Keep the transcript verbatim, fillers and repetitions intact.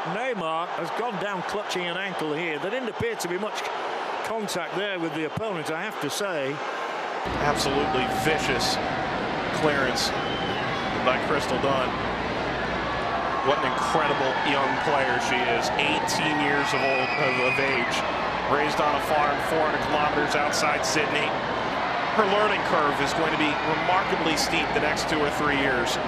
Neymar has gone down clutching an ankle here. There didn't appear to be much contact there with the opponent, I have to say. Absolutely vicious clearance by Crystal Dunn. What an incredible young player she is. eighteen years of old of, of age. Raised on a farm four hundred kilometers outside Sydney. Her learning curve is going to be remarkably steep the next two or three years.